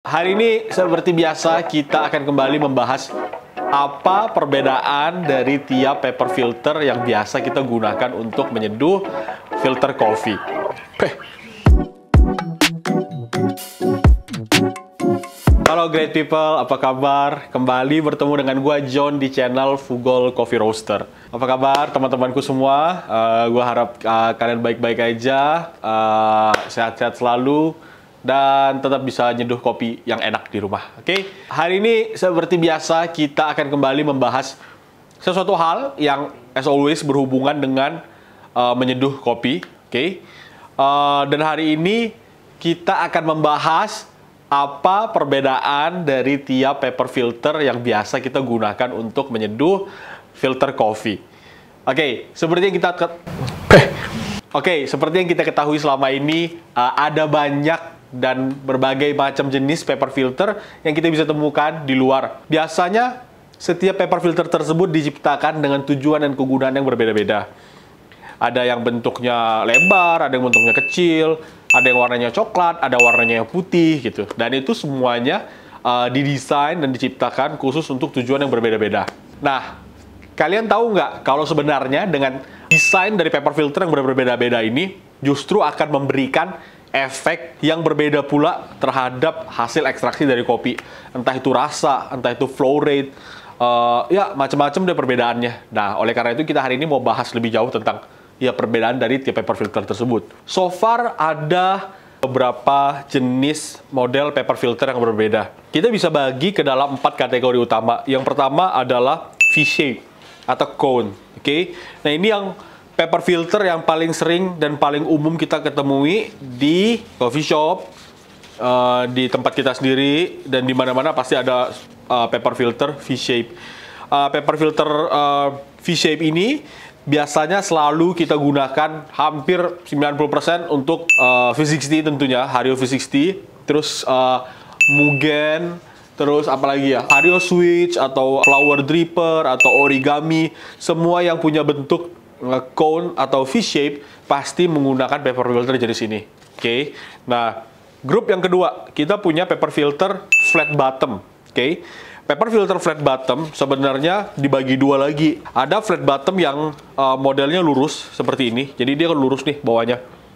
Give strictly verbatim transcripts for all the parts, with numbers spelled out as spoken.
hari ini seperti biasa kita akan kembali membahas apa perbedaan dari tiap paper filter yang biasa kita gunakan untuk menyeduh filter kopi. Halo great people, apa kabar? Kembali bertemu dengan gua John di channel Fugol Coffee Roaster. Apa kabar teman-temanku semua? Uh, gua harap uh, kalian baik-baik aja, uh, sehat-sehat selalu, dan tetap bisa nyeduh kopi yang enak di rumah. Oke? Okay? Hari ini seperti biasa kita akan kembali membahas sesuatu hal yang as always berhubungan dengan uh, menyeduh kopi. Oke? Okay? Uh, dan hari ini kita akan membahas apa perbedaan dari tiap paper filter yang biasa kita gunakan untuk menyeduh filter kopi. Oke, okay, seperti yang kita Oke, okay, seperti yang kita ketahui selama ini uh, ada banyak dan berbagai macam jenis paper filter yang kita bisa temukan di luar. Biasanya setiap paper filter tersebut diciptakan dengan tujuan dan kegunaan yang berbeda-beda. Ada yang bentuknya lebar, ada yang bentuknya kecil, ada yang warnanya coklat, ada warnanya yang putih gitu. Dan itu semuanya uh, didesain dan diciptakan khusus untuk tujuan yang berbeda-beda. Nah, kalian tahu nggak kalau sebenarnya dengan desain dari paper filter yang berbeda-beda ini justru akan memberikan efek yang berbeda pula terhadap hasil ekstraksi dari kopi. Entah itu rasa, entah itu flow rate, uh, ya macam-macam deh perbedaannya. Nah, oleh karena itu kita hari ini mau bahas lebih jauh tentang ya perbedaan dari tiap paper filter tersebut. So far ada beberapa jenis model paper filter yang berbeda. Kita bisa bagi ke dalam empat kategori utama. Yang pertama adalah V-shape atau cone. Oke, okay? Nah ini yang paper filter yang paling sering dan paling umum kita ketemui di coffee shop, uh, di tempat kita sendiri, dan di mana-mana pasti ada uh, paper filter V-shape. Uh, paper filter uh, V-shape ini biasanya selalu kita gunakan hampir sembilan puluh persen untuk uh, V enam puluh tentunya, Hario V enam puluh, terus uh, Mugen, terus apalagi ya, Hario Switch atau Flower Dripper atau Origami, semua yang punya bentuk uh, cone atau V-shape pasti menggunakan paper filter jenis ini. Oke, okay? Nah grup yang kedua kita punya paper filter flat bottom. Oke, okay? Paper filter flat bottom sebenarnya dibagi dua lagi. Ada flat bottom yang uh, modelnya lurus seperti ini. Jadi dia kan lurus nih bawahnya.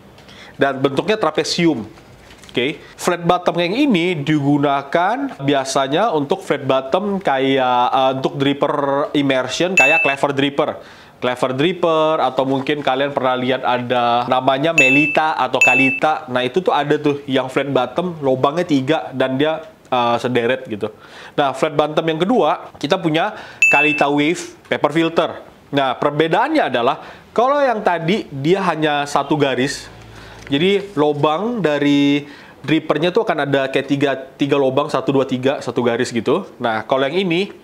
Dan bentuknya trapesium. Oke. Okay. Flat bottom yang ini digunakan biasanya untuk flat bottom kayak uh, untuk dripper immersion kayak Clever Dripper. Clever Dripper, atau mungkin kalian pernah lihat ada namanya Melita atau Kalita. Nah itu tuh ada tuh yang flat bottom, lubangnya tiga dan dia Uh, sederet gitu. Nah, flat bottom yang kedua, kita punya Kalita Wave paper filter. Nah, perbedaannya adalah kalau yang tadi dia hanya satu garis. Jadi, lubang dari drippernya tuh akan ada kayak tiga, tiga lubang, satu, dua, tiga, satu garis gitu. Nah, kalau yang ini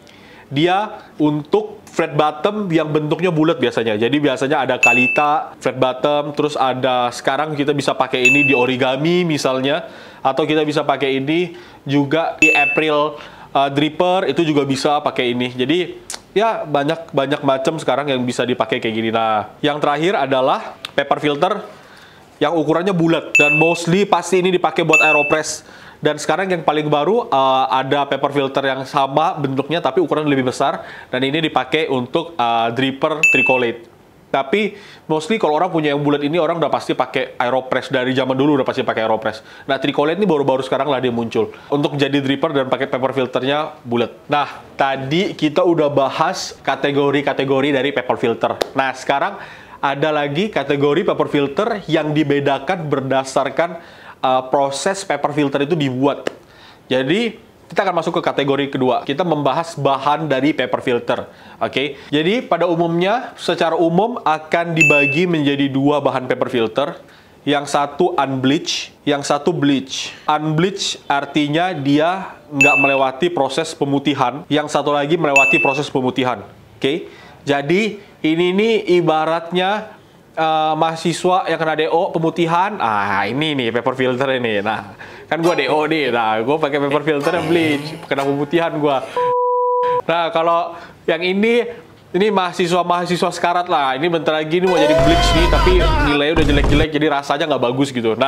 dia untuk flat bottom yang bentuknya bulat biasanya. Jadi biasanya ada Kalita flat bottom, terus ada sekarang kita bisa pakai ini di Origami misalnya, atau kita bisa pakai ini juga di April uh, Dripper, itu juga bisa pakai ini. Jadi ya banyak banyak macam sekarang yang bisa dipakai kayak gini. Nah, yang terakhir adalah paper filter yang ukurannya bulat dan mostly pasti ini dipakai buat aeropress. Dan sekarang yang paling baru uh, ada paper filter yang sama bentuknya tapi ukuran lebih besar, dan ini dipakai untuk uh, dripper tricolate. Tapi mostly kalau orang punya yang bulat ini, orang udah pasti pakai aeropress. Dari zaman dulu udah pasti pakai aeropress. Nah, tricolate ini baru-baru sekarang lah dia muncul untuk jadi dripper dan pakai paper filternya bulat. Nah, tadi kita udah bahas kategori-kategori dari paper filter. Nah, sekarang ada lagi kategori paper filter yang dibedakan berdasarkan Uh, proses paper filter itu dibuat. Jadi kita akan masuk ke kategori kedua. Kita membahas bahan dari paper filter. Oke. Okay? Jadi pada umumnya secara umum akan dibagi menjadi dua bahan paper filter. Yang satu unbleach, yang satu bleach. Unbleach artinya dia nggak melewati proses pemutihan. Yang satu lagi melewati proses pemutihan. Oke. Okay? Jadi ini nih ibaratnya Uh, mahasiswa yang kena D O pemutihan, ah ini nih paper filter ini. Nah, kan gua D O nih, nah gua pakai paper filter yang bleach, kena pemutihan gua. Nah, kalau yang ini ini mahasiswa-mahasiswa sekarat lah. Ini bentar lagi ini mau jadi bleach nih, tapi nilainya udah jelek-jelek, jadi rasanya nggak bagus gitu. Nah,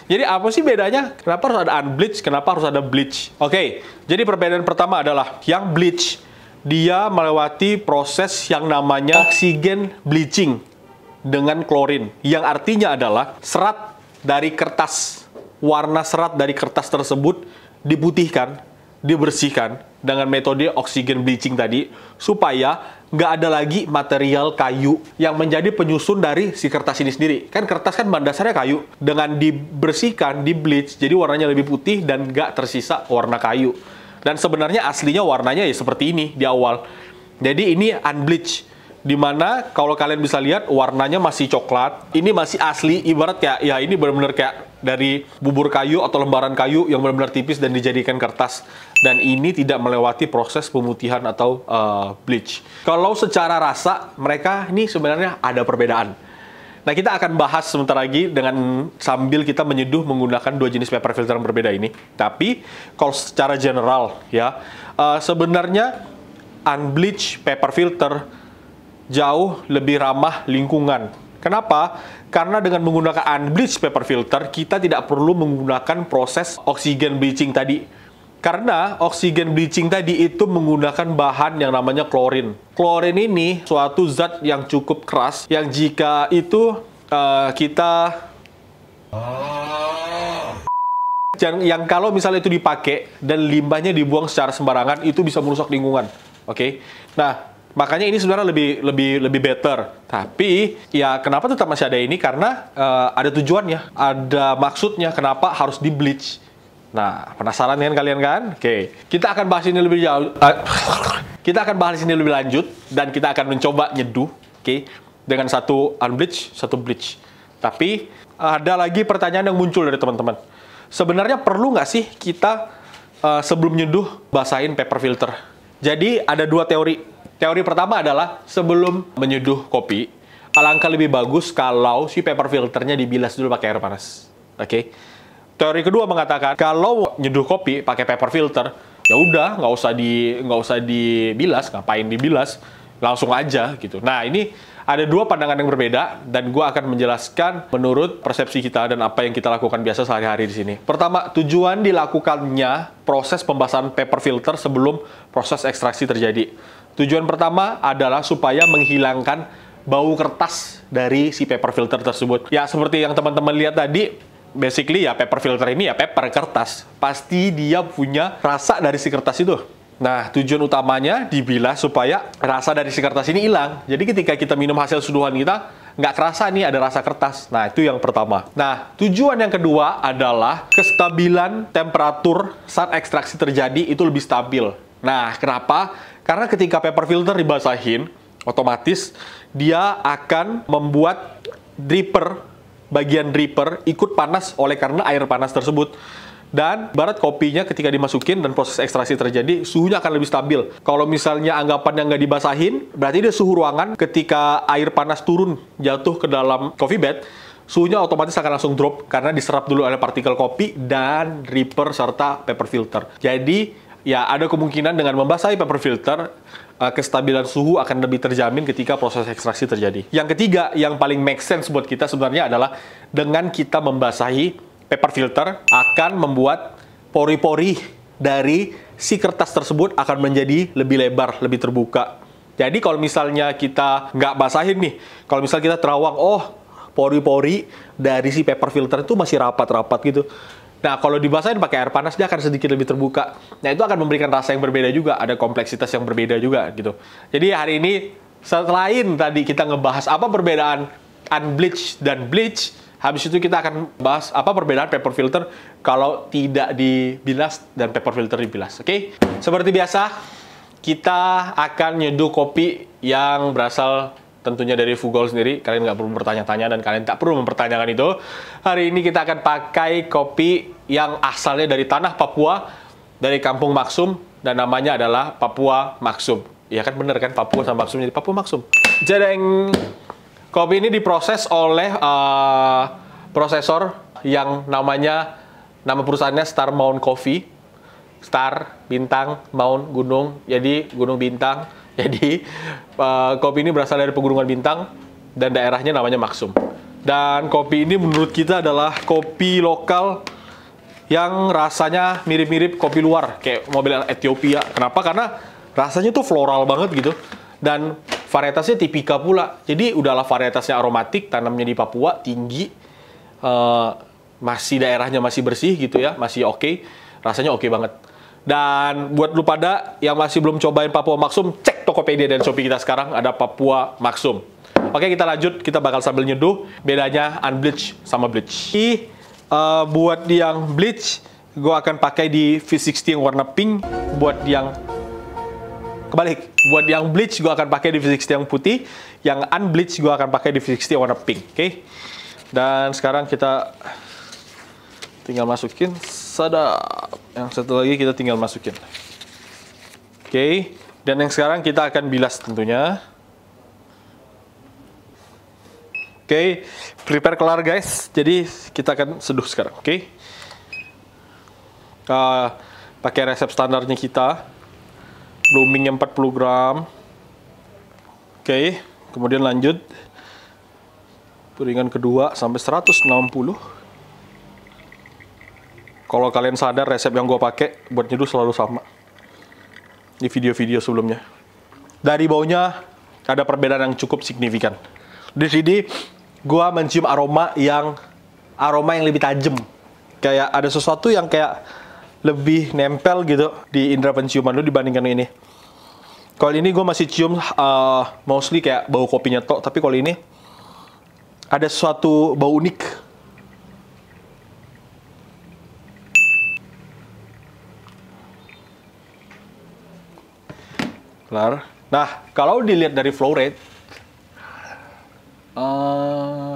Jadi apa sih bedanya? Kenapa harus ada unbleached? Kenapa harus ada bleach? Oke, jadi perbedaan pertama adalah yang bleach, dia melewati proses yang namanya oksigen bleaching dengan klorin. Yang artinya adalah serat dari kertas, warna serat dari kertas tersebut diputihkan, dibersihkan dengan metode oksigen bleaching tadi, supaya nggak ada lagi material kayu yang menjadi penyusun dari si kertas ini sendiri. Kan kertas kan bahan dasarnya kayu. Dengan dibersihkan, di bleach, jadi warnanya lebih putih dan nggak tersisa warna kayu. Dan sebenarnya aslinya warnanya ya seperti ini di awal. Jadi ini unbleached, dimana kalau kalian bisa lihat warnanya masih coklat. Ini masih asli, ibarat kayak ya ini benar-benar kayak dari bubur kayu atau lembaran kayu yang benar-benar tipis dan dijadikan kertas. Dan ini tidak melewati proses pemutihan atau uh, bleach. Kalau secara rasa mereka ini sebenarnya ada perbedaan. Nah, kita akan bahas sebentar lagi dengan sambil kita menyeduh menggunakan dua jenis paper filter yang berbeda ini. Tapi kalau secara general ya, uh, sebenarnya unbleached paper filter jauh lebih ramah lingkungan. Kenapa? Karena dengan menggunakan unbleached paper filter, kita tidak perlu menggunakan proses oksigen bleaching tadi. Karena oksigen bleaching tadi itu menggunakan bahan yang namanya klorin. Klorin ini suatu zat yang cukup keras, yang jika itu uh, kita... Yang, yang kalau misalnya itu dipakai dan limbahnya dibuang secara sembarangan, itu bisa merusak lingkungan. Oke? Okay? Nah, makanya ini sebenarnya lebih lebih lebih better. Tapi ya kenapa tetap masih ada ini? Karena uh, ada tujuannya, ada maksudnya kenapa harus di bleach. Nah, penasaran kan kalian kan? Oke, kita akan bahas ini lebih jauh. Uh, kita akan bahas ini lebih lanjut dan kita akan mencoba nyeduh, oke, okay, dengan satu unbleached, satu bleach. Tapi ada lagi pertanyaan yang muncul dari teman-teman. Sebenarnya perlu nggak sih kita uh, sebelum nyeduh basahin paper filter? Jadi ada dua teori. Teori pertama adalah sebelum menyeduh kopi, alangkah lebih bagus kalau si paper filternya dibilas dulu pakai air panas. Oke. Okay? Teori kedua mengatakan kalau nyeduh kopi pakai paper filter, ya udah nggak usah di nggak usah dibilas, ngapain dibilas, langsung aja gitu. Nah, ini ada dua pandangan yang berbeda dan gue akan menjelaskan menurut persepsi kita dan apa yang kita lakukan biasa sehari-hari di sini. Pertama, tujuan dilakukannya proses pembasahan paper filter sebelum proses ekstraksi terjadi. Tujuan pertama adalah supaya menghilangkan bau kertas dari si paper filter tersebut. Ya, seperti yang teman-teman lihat tadi, basically ya paper filter ini ya paper kertas. Pasti dia punya rasa dari si kertas itu. Nah, tujuan utamanya dibilas supaya rasa dari si kertas ini hilang. Jadi ketika kita minum hasil seduhan kita, nggak kerasa nih ada rasa kertas. Nah, itu yang pertama. Nah, tujuan yang kedua adalah kestabilan temperatur saat ekstraksi terjadi itu lebih stabil. Nah, kenapa? Karena ketika paper filter dibasahin, otomatis dia akan membuat dripper, bagian dripper ikut panas oleh karena air panas tersebut. Dan barat kopinya ketika dimasukin dan proses ekstraksi terjadi, suhunya akan lebih stabil. Kalau misalnya anggapan yang nggak dibasahin, berarti dia suhu ruangan ketika air panas turun jatuh ke dalam coffee bed, suhunya otomatis akan langsung drop karena diserap dulu oleh partikel kopi dan dripper serta paper filter. Jadi ya ada kemungkinan dengan membasahi paper filter, kestabilan suhu akan lebih terjamin ketika proses ekstraksi terjadi. Yang ketiga, yang paling make sense buat kita sebenarnya adalah dengan kita membasahi paper filter akan membuat pori-pori dari si kertas tersebut akan menjadi lebih lebar, lebih terbuka. Jadi kalau misalnya kita nggak basahin nih, kalau misalnya kita terawang, oh pori-pori dari si paper filter itu masih rapat-rapat gitu. Nah, kalau dibasahin pakai air panas, dia akan sedikit lebih terbuka. Nah, itu akan memberikan rasa yang berbeda juga, ada kompleksitas yang berbeda juga, gitu. Jadi, hari ini, selain tadi kita ngebahas apa perbedaan unbleached dan bleach, habis itu kita akan bahas apa perbedaan paper filter kalau tidak dibilas dan paper filter dibilas, oke? Okay? Seperti biasa, kita akan nyeduh kopi yang berasal tentunya dari Fugol sendiri. Kalian nggak perlu bertanya-tanya dan kalian tak perlu mempertanyakan itu. Hari ini kita akan pakai kopi yang asalnya dari tanah Papua, dari Kampung Maksum, dan namanya adalah Papua Maksum. Iya kan bener kan, Papua sama Maksum jadi Papua Maksum. Jadi kopi ini diproses oleh uh, prosesor yang namanya, nama perusahaannya Star Mount Coffee. Star, bintang, Mount, gunung, jadi gunung bintang. Jadi, uh, kopi ini berasal dari pegunungan Bintang dan daerahnya namanya Maksum. Dan kopi ini menurut kita adalah kopi lokal yang rasanya mirip-mirip kopi luar, kayak mobil Ethiopia. Kenapa? Karena rasanya tuh floral banget gitu. Dan varietasnya tipika pula. Jadi udahlah varietasnya aromatik, tanamnya di Papua, tinggi. Uh, masih daerahnya masih bersih gitu ya, masih oke. Okay. Rasanya oke okay banget. Dan buat lu pada yang masih belum cobain Papua Maksum, cek Tokopedia dan Shopee kita sekarang, ada Papua Maksum. Oke, kita lanjut. Kita bakal sambil nyeduh. Bedanya unbleached sama bleach. Ini uh, buat yang bleach, gue akan pakai di V enam puluh yang warna pink. Buat yang kebalik, buat yang bleach, gue akan pakai di V enam puluh yang putih. Yang unbleached, gue akan pakai di V enam puluh yang warna pink. Oke. Okay? Dan sekarang kita tinggal masukin. Sedap. Yang satu lagi kita tinggal masukin. Oke. Okay? Dan yang sekarang kita akan bilas tentunya. Oke, okay, prepare kelar guys. Jadi kita akan seduh sekarang, oke? Okay? Uh, pakai resep standarnya kita, bloomingnya empat puluh gram. Oke, okay, kemudian lanjut piringan kedua sampai seratus enam puluh. Kalau kalian sadar resep yang gue pakai buat nyeduh selalu sama di video-video sebelumnya. Dari baunya ada perbedaan yang cukup signifikan. Di sini gua mencium aroma yang aroma yang lebih tajam. Kayak ada sesuatu yang kayak lebih nempel gitu di indera penciuman lu dibandingkan ini. Kalau ini gua masih cium uh, mostly kayak bau kopinya tok, tapi kalau ini ada sesuatu bau unik. Kelar. Nah, kalau dilihat dari flow rate, Uh,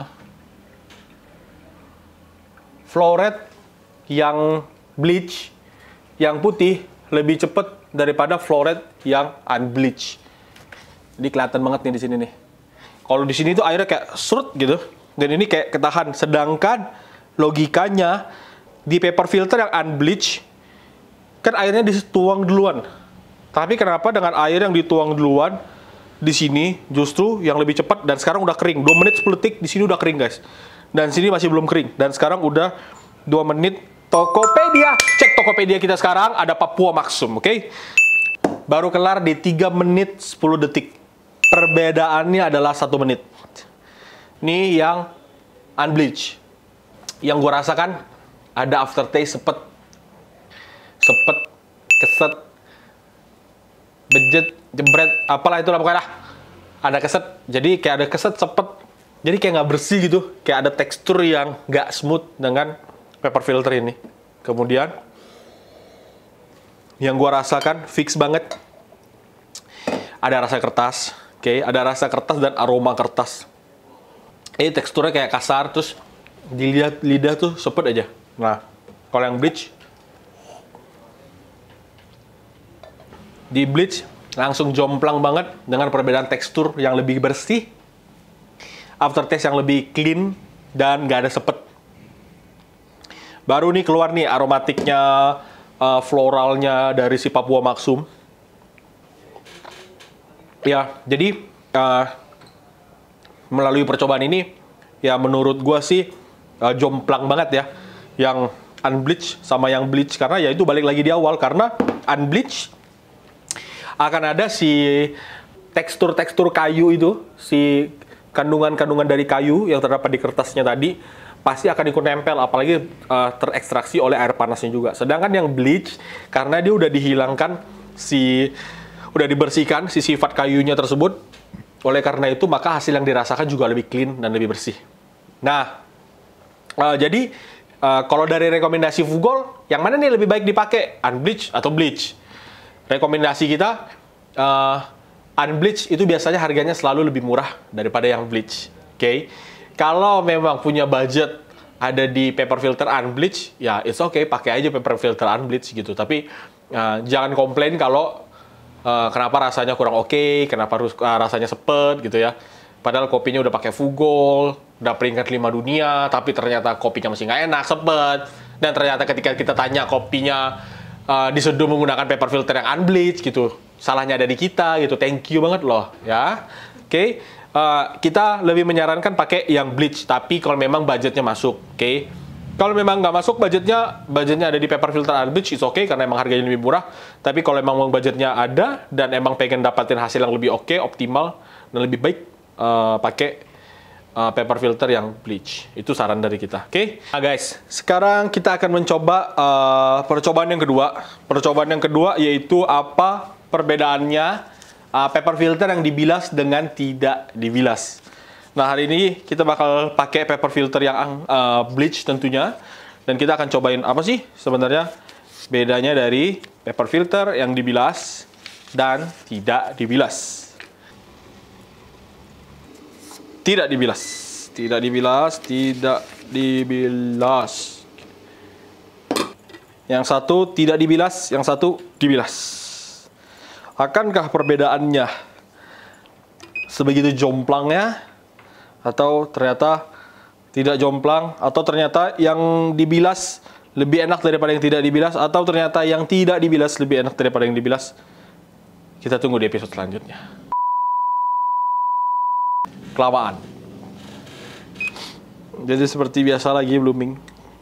flow rate yang bleach, yang putih lebih cepat daripada flow rate yang unbleached. Jadi kelihatan banget nih di sini nih. Kalau di sini tuh airnya kayak surut gitu, dan ini kayak ketahan. Sedangkan logikanya di paper filter yang unbleached kan airnya dituang duluan. Tapi kenapa dengan air yang dituang duluan di sini justru yang lebih cepat dan sekarang udah kering. dua menit sepuluh detik di sini udah kering, guys. Dan sini masih belum kering dan sekarang udah dua menit. Tokopedia. Cek Tokopedia kita sekarang ada Papua Maksum, oke? Okay? Baru kelar di tiga menit sepuluh detik. Perbedaannya adalah satu menit. Ini yang unbleached. Yang gue rasakan ada aftertaste sepet. Sepet, keset, bejet, jebret, apalah itulah pokoknya lah. Ada keset, jadi kayak ada keset sepet, jadi kayak nggak bersih gitu, kayak ada tekstur yang nggak smooth dengan paper filter ini. Kemudian yang gua rasakan fix banget, ada rasa kertas, oke, okay? Ada rasa kertas dan aroma kertas. Ini teksturnya kayak kasar, terus di lidah, lidah tuh sepet aja. Nah, kalau yang bleach, di bleach langsung jomplang banget dengan perbedaan tekstur yang lebih bersih, aftertaste yang lebih clean, dan nggak ada sepet. Baru nih keluar nih aromatiknya, uh, floralnya dari si Papua Maksum. Ya, jadi uh, melalui percobaan ini, ya menurut gua sih uh, jomplang banget ya, yang unbleached sama yang bleach, karena ya itu balik lagi di awal, karena unbleached akan ada si tekstur-tekstur kayu itu, si kandungan-kandungan dari kayu yang terdapat di kertasnya tadi, pasti akan ikut nempel, apalagi uh, terekstraksi oleh air panasnya juga. Sedangkan yang bleach, karena dia udah dihilangkan, si udah dibersihkan si sifat kayunya tersebut, oleh karena itu maka hasil yang dirasakan juga lebih clean dan lebih bersih. Nah, uh, jadi uh, kalau dari rekomendasi Fugol, yang mana nih lebih baik dipakai, unbleached atau bleach? Rekomendasi kita, uh, unbleached itu biasanya harganya selalu lebih murah daripada yang bleach. Oke, okay? Kalau memang punya budget ada di paper filter unbleached, ya it's okay, pakai aja paper filter unbleached gitu. Tapi uh, jangan komplain kalau uh, kenapa rasanya kurang oke, okay, kenapa uh, rasanya sepet gitu ya. Padahal kopinya udah pakai Fugol, udah peringkat lima dunia, tapi ternyata kopinya masih nggak enak, sepet. Dan ternyata ketika kita tanya kopinya Uh, diseduh menggunakan paper filter yang unbleached gitu, salahnya ada di kita gitu. Thank you banget loh ya. Oke, okay. uh, kita lebih menyarankan pakai yang bleach, tapi kalau memang budgetnya masuk, oke? Okay? Kalau memang nggak masuk budgetnya, budgetnya ada di paper filter unbleached, it's okay karena emang harganya lebih murah. Tapi kalau emang budgetnya ada dan emang pengen dapatin hasil yang lebih oke, okay, optimal dan lebih baik, uh, pakai uh, paper filter yang bleach. Itu saran dari kita, oke? Okay? Nah guys, sekarang kita akan mencoba uh, percobaan yang kedua. Percobaan yang kedua yaitu apa perbedaannya uh, paper filter yang dibilas dengan tidak dibilas. Nah, hari ini kita bakal pakai paper filter yang uh, bleach tentunya. Dan kita akan cobain apa sih sebenarnya bedanya dari paper filter yang dibilas dan tidak dibilas. Tidak dibilas. Tidak dibilas, tidak dibilas. Yang satu tidak dibilas, yang satu dibilas. Akankah perbedaannya sebegitu jomplangnya? Atau ternyata tidak jomplang, atau ternyata yang dibilas lebih enak daripada yang tidak dibilas, atau ternyata yang tidak dibilas lebih enak daripada yang dibilas. Kita tunggu di episode selanjutnya. Kelamaan. Jadi seperti biasa lagi blooming.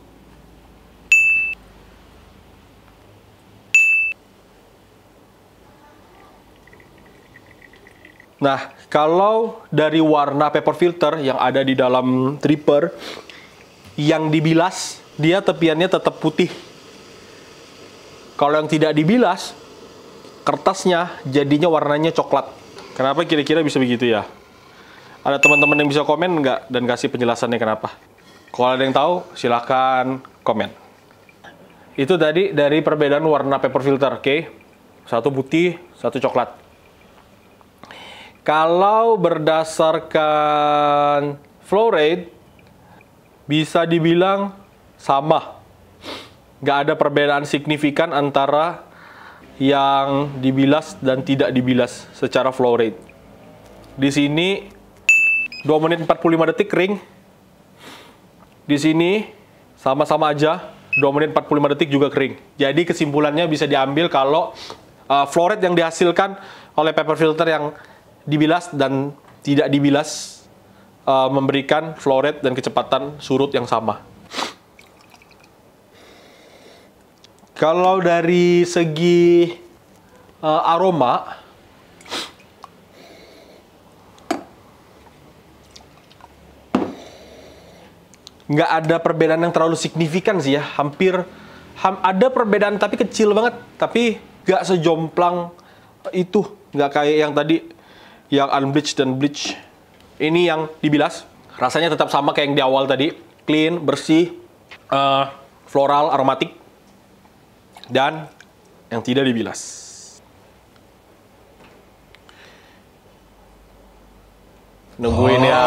Nah, kalau dari warna paper filter yang ada di dalam dripper, yang dibilas, dia tepiannya tetap putih. Kalau yang tidak dibilas, kertasnya jadinya warnanya coklat. Kenapa kira-kira bisa begitu ya? Ada teman-teman yang bisa komen nggak dan kasih penjelasannya kenapa? Kalau ada yang tahu, silahkan komen. Itu tadi dari perbedaan warna paper filter, oke? Okay? Satu putih, satu coklat. Kalau berdasarkan flow rate, bisa dibilang sama. Nggak ada perbedaan signifikan antara yang dibilas dan tidak dibilas secara flow rate. Di sini dua menit empat puluh lima detik kering. Di sini sama-sama aja, dua menit empat puluh lima detik juga kering. Jadi kesimpulannya bisa diambil kalau uh, flow rate yang dihasilkan oleh paper filter yang dibilas dan tidak dibilas uh, memberikan flow rate dan kecepatan surut yang sama. Kalau dari segi uh, aroma, nggak ada perbedaan yang terlalu signifikan sih ya. Hampir ham, ada perbedaan tapi kecil banget, tapi nggak sejomplang itu, nggak kayak yang tadi yang unbleached dan bleach. Ini yang dibilas, rasanya tetap sama kayak yang di awal tadi, clean, bersih, uh, floral, aromatik, dan yang tidak dibilas. Nungguin ya.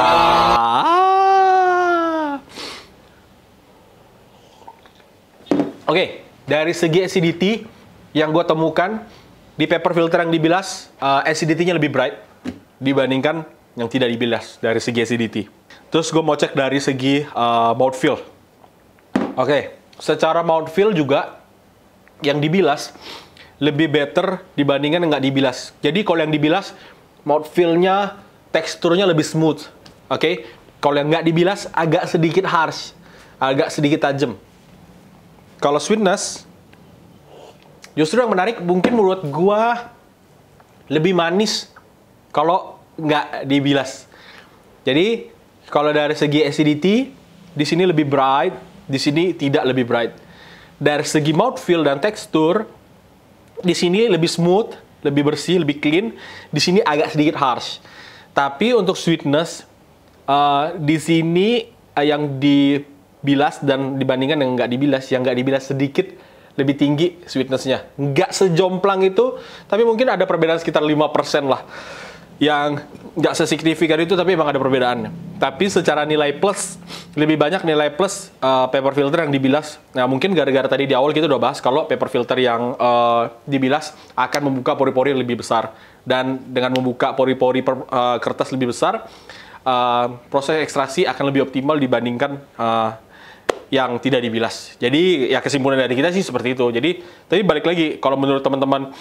Oke, okay, dari segi acidity yang gue temukan di paper filter yang dibilas, uh, acidity-nya lebih bright dibandingkan yang tidak dibilas dari segi acidity. Terus gue mau cek dari segi uh, mouthfeel. Oke, okay. Secara mouthfeel juga yang dibilas lebih better dibandingkan yang nggak dibilas. Jadi kalau yang dibilas mouthfeel-nya, teksturnya lebih smooth. Oke, okay? Kalau yang nggak dibilas agak sedikit harsh, agak sedikit tajam. Kalau sweetness, justru yang menarik mungkin menurut gue lebih manis kalau nggak dibilas. Jadi kalau dari segi acidity, di sini lebih bright, di sini tidak lebih bright. Dari segi mouthfeel dan tekstur, di sini lebih smooth, lebih bersih, lebih clean. Di sini agak sedikit harsh. Tapi untuk sweetness, uh, di sini uh, yang dibilas dan dibandingkan yang nggak dibilas, yang nggak dibilas sedikit lebih tinggi sweetness-nya. Nggak sejomplang itu, tapi mungkin ada perbedaan sekitar lima persen lah. Yang nggak sesignifikan itu, tapi emang ada perbedaannya. Tapi secara nilai plus, lebih banyak nilai plus uh, paper filter yang dibilas. Nah, mungkin gara-gara tadi di awal kita udah bahas kalau paper filter yang uh, dibilas akan membuka pori-pori lebih besar. Dan dengan membuka pori-pori uh, kertas lebih besar, uh, proses ekstraksi akan lebih optimal dibandingkan uh, yang tidak dibilas. Jadi ya kesimpulan dari kita sih seperti itu. Jadi, tapi balik lagi, kalau menurut teman-teman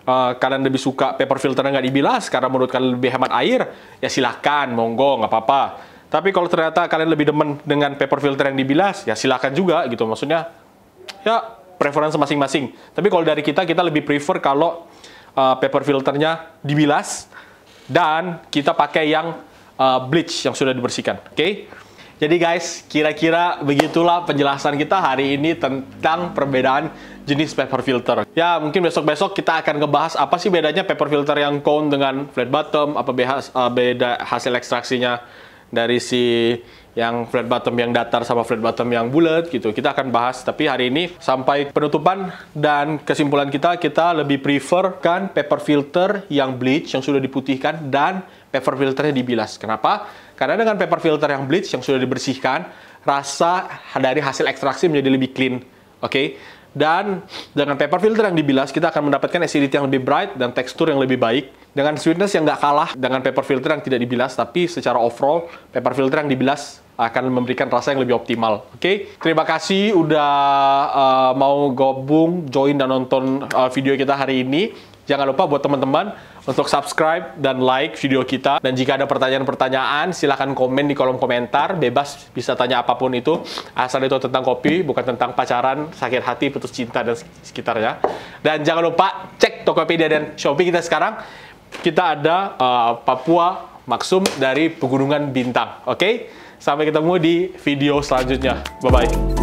uh, kalian lebih suka paper filter nggak dibilas karena menurut kalian lebih hemat air, ya silahkan, monggo, nggak apa-apa. Tapi kalau ternyata kalian lebih demen dengan paper filter yang dibilas, ya silahkan juga gitu. Maksudnya, ya preferensi masing-masing. Tapi kalau dari kita, kita lebih prefer kalau uh, paper filternya dibilas dan kita pakai yang uh, bleach yang sudah dibersihkan. Oke? Okay? Jadi guys, kira-kira begitulah penjelasan kita hari ini tentang perbedaan jenis paper filter. Ya, mungkin besok-besok kita akan ngebahas apa sih bedanya paper filter yang cone dengan flat bottom, apa beda hasil ekstraksinya dari si yang flat bottom yang datar sama flat bottom yang bulat gitu. Kita akan bahas, tapi hari ini sampai penutupan dan kesimpulan kita, kita lebih prefer kan paper filter yang bleach yang sudah diputihkan dan paper filternya dibilas. Kenapa? Karena dengan paper filter yang bleach yang sudah dibersihkan, rasa dari hasil ekstraksi menjadi lebih clean. Oke? Okay? Dan dengan paper filter yang dibilas, kita akan mendapatkan acidity yang lebih bright dan tekstur yang lebih baik. Dengan sweetness yang nggak kalah dengan paper filter yang tidak dibilas, tapi secara overall, paper filter yang dibilas akan memberikan rasa yang lebih optimal. Oke? Okay? Terima kasih udah uh, mau gabung, join, dan nonton uh, video kita hari ini. Jangan lupa buat teman-teman untuk subscribe dan like video kita. Dan jika ada pertanyaan-pertanyaan, silahkan komen di kolom komentar. Bebas, bisa tanya apapun itu. Asal itu tentang kopi, bukan tentang pacaran, sakit hati, putus cinta, dan sekitarnya. Dan jangan lupa cek Tokopedia dan Shopee kita sekarang. Kita ada uh, Papua Maksum dari Pegunungan Bintang. Oke? Okay? Sampai ketemu di video selanjutnya. Bye-bye.